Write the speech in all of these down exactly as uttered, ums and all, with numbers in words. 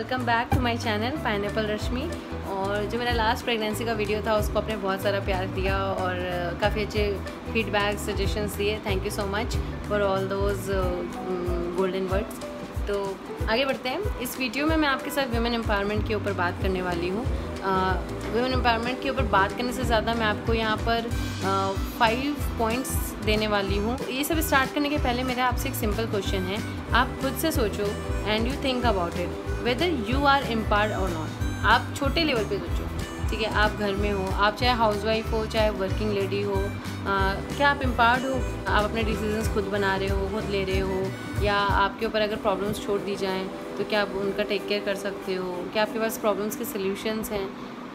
Welcome back to my channel pineapple Rashmi. और जो मेरा लास्ट प्रेगनेंसी का वीडियो था उसको आपने बहुत सारा प्यार दिया और काफ़ी अच्छे फीडबैक सजेशंस दिए। Thank you so much for all those golden words. तो आगे बढ़ते हैं। इस वीडियो में मैं आपके साथ वुमेन एम्पावरमेंट के ऊपर बात करने वाली हूँ। वुमेन एम्पावरमेंट के ऊपर बात करने से ज़्यादा मैं आपको यहाँ पर फाइव पॉइंट्स देने वाली हूँ। ये सब स्टार्ट करने के पहले मेरा आपसे एक सिंपल क्वेश्चन है। आप खुद से सोचो and you think about it whether you are empowered और नॉट। आप छोटे लेवल पे सोचो, ठीक है। आप घर में हो, आप चाहे हाउसवाइफ हो चाहे वर्किंग लेडी हो, आ, क्या आप एम्पावर्ड हो? आप अपने डिसीजंस खुद बना रहे हो, खुद ले रहे हो, या आपके ऊपर अगर प्रॉब्लम्स छोड़ दी जाएं तो क्या आप उनका टेक केयर कर सकते हो? क्या आपके पास प्रॉब्लम्स के सल्यूशंस हैं?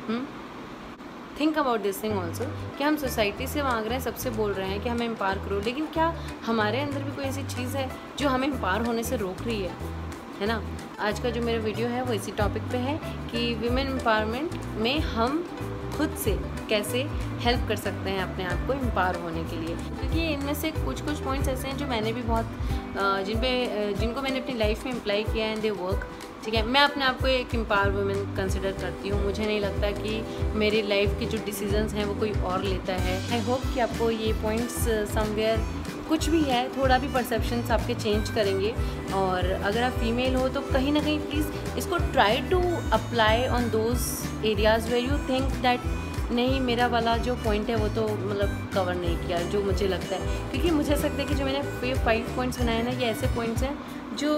Think about this thing also कि हम सोसाइटी से मांग रहे हैं, सबसे बोल रहे हैं कि हमें एम्पावर करो, लेकिन क्या हमारे अंदर भी कोई ऐसी चीज़ है जो हमें एम्पावर होने से रोक रही है है ना। आज का जो मेरा वीडियो है वो इसी टॉपिक पे है कि विमेन एम्पावरमेंट में हम खुद से कैसे हेल्प कर सकते हैं अपने आप को एम्पावर होने के लिए। क्योंकि इनमें से कुछ कुछ पॉइंट्स ऐसे हैं जो मैंने भी बहुत जिन पे जिनको मैंने अपनी लाइफ में अप्लाई किया है एंड दे वर्क, ठीक है। मैं अपने आप को एक एम्पावर वुमेन कंसिडर करती हूँ। मुझे नहीं लगता कि मेरी लाइफ के जो डिसीजंस हैं वो कोई और लेता है। आई होप कि आपको ये पॉइंट्स समवेयर कुछ भी है, थोड़ा भी परसेप्शंस आपके चेंज करेंगे। और अगर आप फीमेल हो तो कहीं ना कहीं प्लीज़ इसको try to apply on those areas where you think that नहीं, मेरा वाला जो पॉइंट है वो तो मतलब कवर नहीं किया जो मुझे लगता है। क्योंकि मुझे ऐसा लगता है कि जो मैंने फाइव पॉइंट्स बनाए ना, ये ऐसे पॉइंट्स हैं जो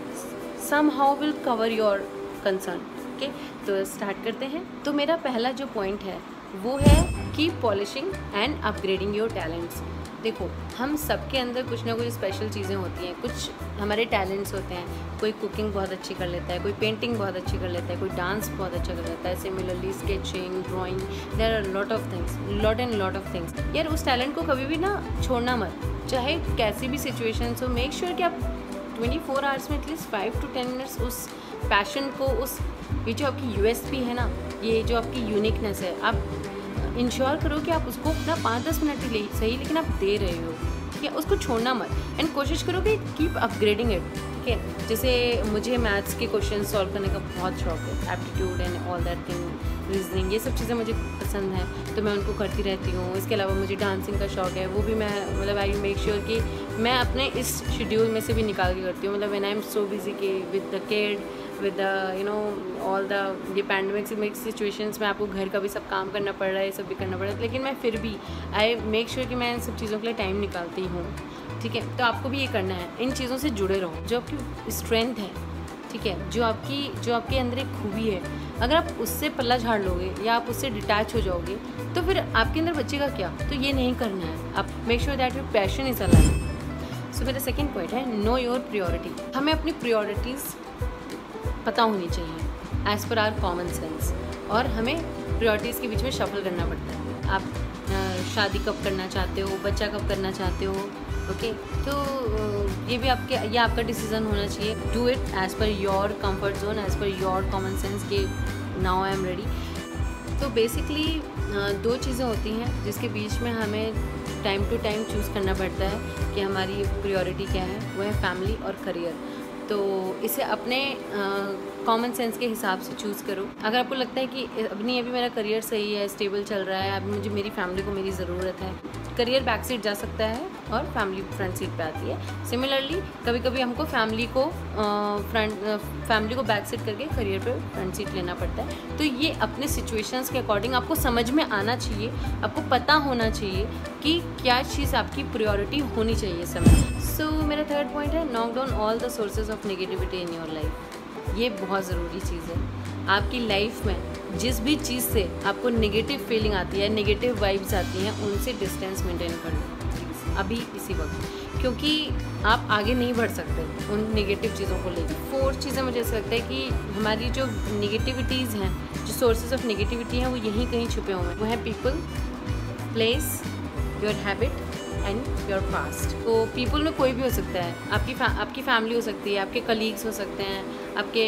somehow will cover your concern। Okay, तो स्टार्ट करते हैं। तो मेरा पहला जो पॉइंट है वो है कि polishing and upgrading your talents. देखो, हम सबके अंदर कुछ ना कुछ स्पेशल चीज़ें होती हैं, कुछ हमारे टैलेंट्स होते हैं। कोई कुकिंग बहुत अच्छी कर लेता है, कोई पेंटिंग बहुत अच्छी कर लेता है, कोई डांस बहुत अच्छा कर लेता है, similarly sketching, drawing, there are lot of things, lot and lot of things. यार उस टैलेंट को कभी भी ना छोड़ना मत, चाहे कैसी भी सिचुएशंस हो। मेक श्योर कि आप ट्वेंटी फोर आवर्स में at least five to ten minutes उस पैशन को, उस ये जो आपकी यूएसपी है ना, ये जो आपकी यूनिकनेस है, आप इंश्योर करो कि आप उसको अपना पाँच दस मिनट ही ले सही, लेकिन आप दे रहे हो, ठीक है। उसको छोड़ना मत एंड कोशिश करो कि कीप अपग्रेडिंग इट, ठीक है। जैसे मुझे मैथ्स के क्वेश्चन सॉल्व करने का बहुत शौक है, aptitude and all that thing, reasoning, ये सब चीज़ें मुझे पसंद हैं तो मैं उनको करती रहती हूँ। इसके अलावा मुझे डांसिंग का शौक है, वो भी मैं मतलब आई मेक श्योर कि मैं अपने इस शेड्यूल में से भी निकाल के करती हूँ। मतलब when I am so busy के with the kid, with the you know all the ये पैंडमिक मिक्स सिचुएशंस में आपको घर का भी सब काम करना पड़ रहा है, ये सब भी करना पड़ रहा है, लेकिन मैं फिर भी आई मेक श्योर कि मैं इन सब चीज़ों के लिए टाइम निकालती हूँ, ठीक है। तो आपको भी ये करना है, इन चीज़ों से जुड़े रहो। जो आपकी स्ट्रेंथ है, ठीक है, जो आपकी जो आपके अंदर एक खूबी है, अगर आप उससे पल्ला झाड़ लोगे या आप उससे डिटैच हो जाओगे तो फिर आपके अंदर बचेगा क्या? तो ये नहीं करना है। आप make sure that your passion is alive. So मेरा सेकंड पॉइंट है नो योर प्रायोरिटी। हमें अपनी प्रायोरिटीज़ पता होनी चाहिए as per hour common sense, और हमें प्रायोरिटीज़ के बीच में शफल करना पड़ता है। आप शादी कब करना चाहते हो, बच्चा कब करना चाहते हो, ओके okay, तो ये भी आपके ये आपका डिसीजन होना चाहिए। Do it as per your comfort zone, as per your common sense के नाउ आई एम रेडी। तो बेसिकली दो चीज़ें होती हैं जिसके बीच में हमें टाइम टू टाइम चूज़ करना पड़ता है कि हमारी प्रायोरिटी क्या है। वो है फैमिली और करियर। तो इसे अपने कॉमन uh, सेंस के हिसाब से चूज़ करो। अगर आपको लगता है कि अब नहीं, अभी मेरा करियर सही है, स्टेबल चल रहा है, अभी मुझे मेरी फैमिली को मेरी ज़रूरत है, करियर बैक सीट जा सकता है और फैमिली फ्रंट सीट पे आती है। सिमिलरली कभी कभी हमको फैमिली को फ्रंट फैमिली को बैक सीट करके करियर पे फ्रंट सीट लेना पड़ता है। तो ये अपने सिचुएशंस के अकॉर्डिंग आपको समझ में आना चाहिए, आपको पता होना चाहिए कि क्या चीज़ आपकी प्रायोरिटी होनी चाहिए इस समय। सो so, मेरा थर्ड पॉइंट है knock down all the sources of negativity in your life. ये बहुत ज़रूरी चीज़ है। आपकी लाइफ में जिस भी चीज़ से आपको नेगेटिव फीलिंग आती है, नेगेटिव वाइब्स आती हैं, उनसे डिस्टेंस मेंटेन कर लो प्लीज़ अभी इसी वक्त, क्योंकि आप आगे नहीं बढ़ सकते उन नेगेटिव चीज़ों को लेकर। फोर्थ चीज़ें मुझे ऐसा लगता है कि हमारी जो नेगेटिविटीज़ हैं, जो सोर्सेज ऑफ नेगेटिविटी हैं, वो यहीं कहीं छुपे हुए हैं। वो हैं people, places, your habit and your past. तो पीपल में कोई भी हो सकता है, आपकी फै, आपकी फैमिली हो सकती है, आपके कलीग्स हो सकते हैं, आपके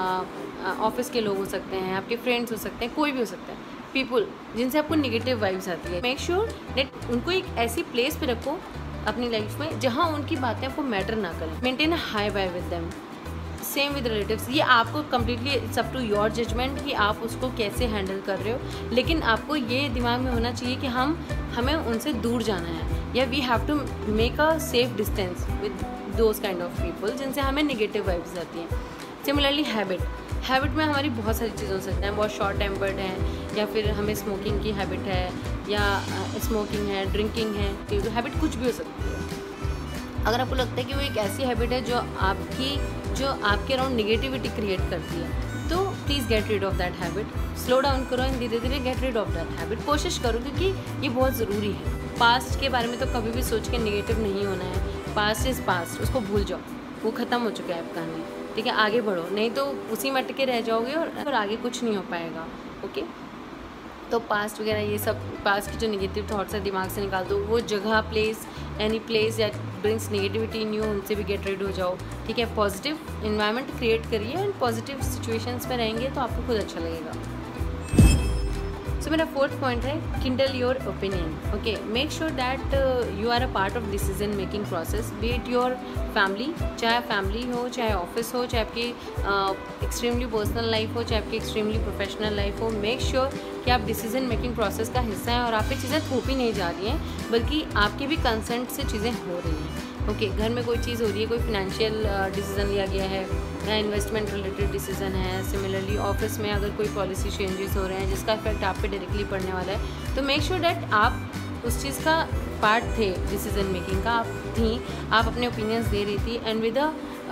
ऑफिस के लोग हो सकते हैं, आपके फ्रेंड्स हो सकते हैं, कोई भी हो सकता है। पीपल जिनसे आपको नेगेटिव वाइब्स आती है, मेक श्योर दैट उनको एक ऐसी प्लेस पे रखो अपनी लाइफ में जहाँ उनकी बातें आपको मैटर ना करें। Maintain a high vibe with them. Same with relatives, ये आपको completely it's up to your judgement कि आप उसको कैसे हैंडल कर रहे हो, लेकिन आपको ये दिमाग में होना चाहिए कि हम हमें उनसे दूर जाना है, या we have to make a safe distance with those kind of people जिनसे हमें नेगेटिव वाइब्स आती हैं। सिमिलरली हैबिट हैबिट में हमारी बहुत सारी चीज़ें हो सकती हैं, बहुत शॉर्ट टेम्पर्ड हैं, या फिर हमें स्मोकिंग की हैबिट है, या स्मोकिंग है, ड्रिंकिंग है, तो हैबिट कुछ भी हो सकती है। अगर आपको लगता है कि वो एक ऐसी हैबिट है जो आपकी जो आपके अराउंड निगेटिविटी क्रिएट करती है, तो please get rid of that habit, slow down करो एंड धीरे धीरे get rid of that habit, कोशिश करो, क्योंकि ये बहुत ज़रूरी है। पास्ट के बारे में तो कभी भी सोच के निगेटिव नहीं होना है, पास्ट इज़ पास्ट, उसको भूल जाओ, वो ख़त्म हो चुका है आपका कहानी, ठीक है, आगे बढ़ो, नहीं तो उसी में अटके रह जाओगे और, और आगे कुछ नहीं हो पाएगा। ओके, तो पास्ट वगैरह ये सब पास्ट की जो नेगेटिव थॉट्स है दिमाग से निकाल दो, वो जगह, place, any place that brings negativity in you, उनसे भी गेट रेड हो जाओ, ठीक है। पॉजिटिव इन्वायरमेंट क्रिएट करिए एंड पॉजिटिव सिचुएशंस में रहेंगे तो आपको खुद अच्छा लगेगा। सो so, मेरा फोर्थ पॉइंट है kindle your opinion. Okay, make sure that you are a part of decision making process, be it your family, चाहे फैमिली हो, चाहे ऑफिस हो, चाहे आपकी एक्सट्रीमली पर्सनल लाइफ हो, चाहे आपकी एक्सट्रीमली प्रोफेशनल लाइफ हो। मेक श्योर कि आप डिसीजन मेकिंग प्रोसेस का हिस्सा हैं और आप पे चीज़ें थोपी नहीं जा रही हैं, बल्कि आपके भी कंसेंट से चीज़ें हो रही हैं। ओके okay, घर में कोई चीज़ हो रही है, कोई फिनेंशियल डिसीज़न लिया गया है या इन्वेस्टमेंट रिलेटेड डिसीज़न है। सिमिलरली ऑफिस में अगर कोई पॉलिसी चेंजेस हो रहे हैं जिसका इफेक्ट आप पे डायरेक्टली पड़ने वाला है, तो मेक श्योर डैट आप उस चीज़ का पार्ट थे, डिसीजन मेकिंग का आप थी, आप अपने ओपिनियंस दे रही थी and with a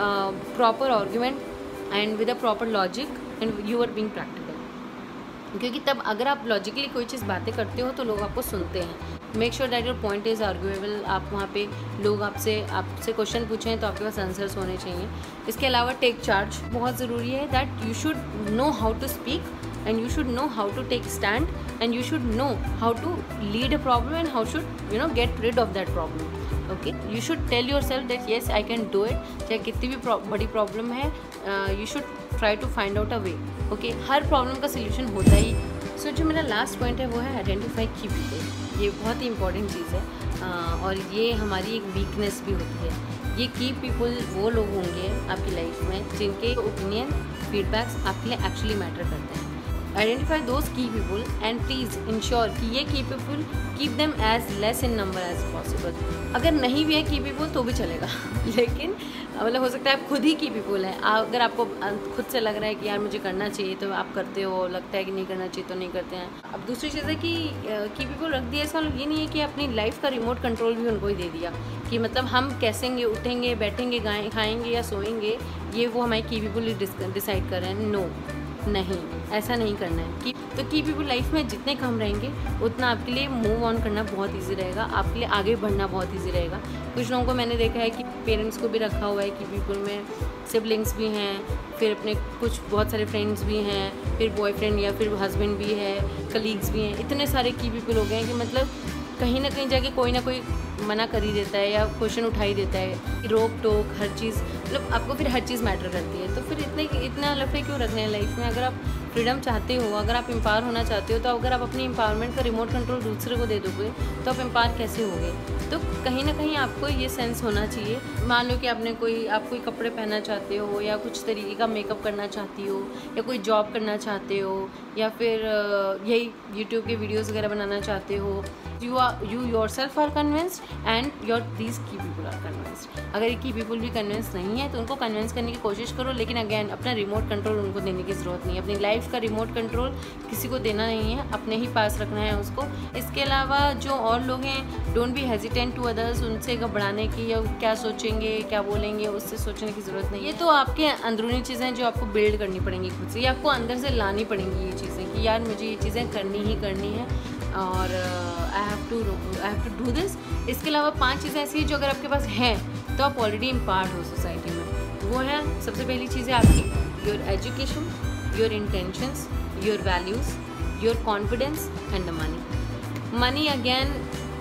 proper argument and with a proper logic and you are being practical, क्योंकि तब अगर आप लॉजिकली कोई चीज़ बातें करते हो तो लोग आपको सुनते हैं। Make sure that your point is arguable, आप वहाँ पे लोग आपसे आपसे क्वेश्चन पूछें तो आपके पास आंसर्स होने चाहिए। इसके अलावा टेक चार्ज बहुत ज़रूरी है, that you should know how to speak and you should know how to take stand and you should know how to lead a problem and how should you know get rid of that problem. Okay, you should tell yourself that yes I can do it, चाहे कितनी भी बड़ी problem है, you should try to find out a way. Okay, हर problem का solution होता ही। सो so, जो मेरा लास्ट पॉइंट है वो है आइडेंटिफाई की पीपल। ये बहुत ही इंपॉर्टेंट चीज़ है uh, और ये हमारी एक वीकनेस भी होती है। ये की पीपल वो लोग होंगे आपकी लाइफ में जिनके ओपिनियन, फीडबैक्स आपके लिए एक्चुअली मैटर करते हैं। Identify those key people and please ensure कि ये key people keep them as less in number as possible. अगर नहीं भी है की पीपल तो भी चलेगा, लेकिन मतलब हो सकता है आप खुद ही की पीपल हैं। अगर आपको खुद से लग रहा है कि यार मुझे करना चाहिए तो आप करते हो, लगता है कि नहीं करना चाहिए तो नहीं करते हैं। अब दूसरी चीज़ है कि की पीपल रख दिया, इसका मतलब ये नहीं है कि अपनी लाइफ का रिमोट कंट्रोल भी उनको ही दे दिया कि मतलब हम कैसेंगे, उठेंगे, बैठेंगे, गाएँ खाएँगे या सोएंगे, ये वो हमारी की पीपल ही डिसाइड कर रहे हैं। नो, नहीं, ऐसा नहीं करना है। कि तो की पीपल लाइफ में जितने कम रहेंगे उतना आपके लिए मूव ऑन करना बहुत इजी रहेगा, आपके लिए आगे बढ़ना बहुत इजी रहेगा। कुछ लोगों को मैंने देखा है कि पेरेंट्स को भी रखा हुआ है की पीपल में, सिबलिंग्स भी हैं, फिर अपने कुछ बहुत सारे फ्रेंड्स भी हैं, फिर बॉयफ्रेंड या फिर हस्बैंड भी है, कलीग्स भी हैं, इतने सारे की पीपल हो गए हैं कि मतलब कहीं ना कहीं जाके कोई ना कोई मना कर ही देता है या क्वेश्चन उठा ही देता है, रोक टोक हर चीज़, मतलब आपको फिर हर चीज़ मैटर करती है। तो फिर इतने इतना लफड़े क्यों रखने हैं लाइफ में? अगर आप फ्रीडम चाहते हो, अगर आप एम्पावर होना चाहते हो, तो अगर आप अपनी एम्पावरमेंट का रिमोट कंट्रोल दूसरे को दे दोगे तो आप एम्पावर कैसे होगे? तो कहीं ना कहीं आपको ये सेंस होना चाहिए। मान लो कि आपने कोई आप कोई कपड़े पहनना चाहते हो या कुछ तरीके का मेकअप करना चाहती हो या कोई जॉब करना चाहते हो या फिर यही यूट्यूब के वीडियोज़ वगैरह बनाना चाहते हो, you are you yourself are convinced and your these key people are convinced. अगर एक की पीपल भी कन्विंस नहीं है तो उनको कन्विंस करने की कोशिश करो, लेकिन अगेन अपना रिमोट कंट्रोल उनको देने की ज़रूरत नहीं है। अपनी लाइफ का रिमोट कंट्रोल किसी को देना नहीं है, अपने ही पास रखना है उसको। इसके अलावा जो और लोग हैं, don't be hesitant to others, उनसे घबराने की या क्या सोचेंगे क्या बोलेंगे उससे सोचने की ज़रूरत नहीं है। ये तो आपके अंदरूनी चीज़ें जो आपको बिल्ड करनी पड़ेंगी खुद से, या आपको अंदर से लानी पड़ेंगी ये चीज़ें कि यार मुझे ये चीज़ें करनी ही करनी है और I have to I have to do this. इसके अलावा पांच चीज़ें ऐसी हैं जो अगर आपके पास हैं तो आप ऑलरेडी इम्पार्ट हो सोसाइटी में। वो है सबसे पहली चीज़ है आपकी your education, your intentions, your values, your confidence and the money. Money again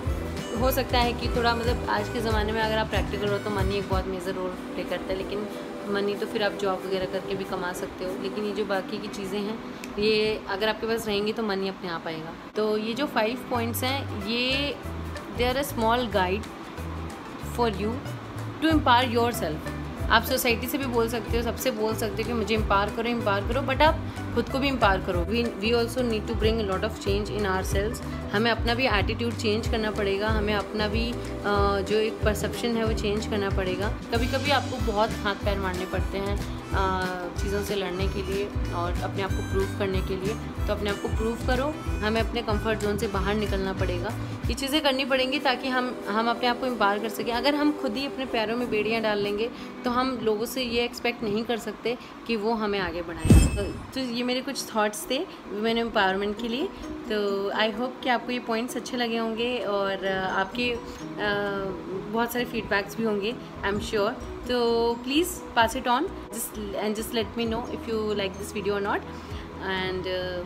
हो सकता है कि थोड़ा मतलब आज के ज़माने में अगर आप प्रैक्टिकल हो तो मनी एक बहुत मेजर रोल प्ले करता है, लेकिन मनी तो फिर आप जॉब वगैरह करके भी कमा सकते हो। लेकिन ये जो बाकी की चीज़ें हैं ये अगर आपके पास रहेंगी तो मनी अपने आप आएगा। तो ये जो फाइव पॉइंट्स हैं ये they are a small guide for you to empower yourself. आप सोसाइटी से भी बोल सकते हो, सबसे बोल सकते हो कि मुझे एम्पावर करो एम्पावर करो, बट आप खुद को भी एम्पावर करो। We we also need to bring lot of change in ourselves. हमें अपना भी एटीट्यूड चेंज करना पड़ेगा, हमें अपना भी जो एक परसेप्शन है वो चेंज करना पड़ेगा। कभी कभी आपको बहुत हाथ पैर मारने पड़ते हैं चीज़ों से लड़ने के लिए और अपने आप को प्रूव करने के लिए, तो अपने आप को प्रूव करो। हमें अपने कंफर्ट जोन से बाहर निकलना पड़ेगा, ये चीज़ें करनी पड़ेंगी ताकि हम हम अपने आप को एम्पावर कर सकें। अगर हम खुद ही अपने पैरों में बेड़ियाँ डाल लेंगे तो हम लोगों से ये एक्सपेक्ट नहीं कर सकते कि वो हमें आगे बढ़ाएं। तो ये मेरे कुछ थॉट्स थे वुमेन एम्पावरमेंट के लिए। तो आई होप कि आपको ये पॉइंट्स अच्छे लगे होंगे और आपके बहुत सारे फीडबैक्स भी होंगे, आई एम श्योर। तो please pass it on just and just let me know if you like this video or not. And uh,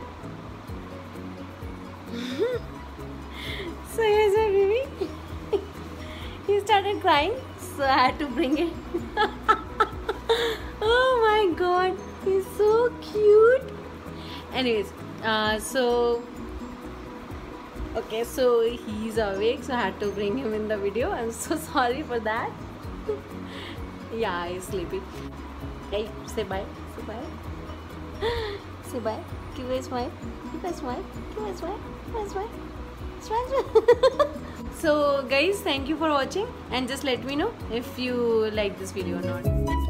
so here's my baby. He started crying, so I had to bring it. Oh my god, he's so cute. Anyways, uh, so okay, so he's awake, so I had to bring him in the video. I'm so sorry for that. Yeah, he's sleepy. Hey, say bye. Say bye. Say bye. Give a smile. Give a smile. Give a smile. Give a smile. Smile. Smile. So guys, thank you for watching and just let me know if you like this video or not.